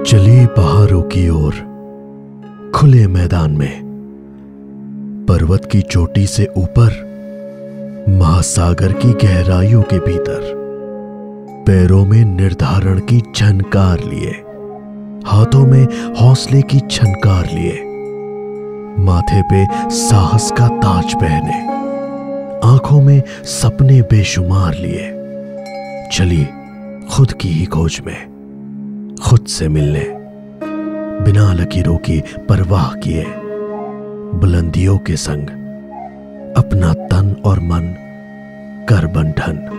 चली पहाड़ों की ओर, खुले मैदान में, पर्वत की चोटी से ऊपर, महासागर की गहराइयों के भीतर, पैरों में निर्धारण की झनकार लिए, हाथों में हौसले की झनकार लिए, माथे पे साहस का ताज पहने, आंखों में सपने बेशुमार लिए, चली खुद की ही खोज में, खुद से मिलने, बिना लकीरों की परवाह किए, बुलंदियों के संग अपना तन और मन कर बंधन।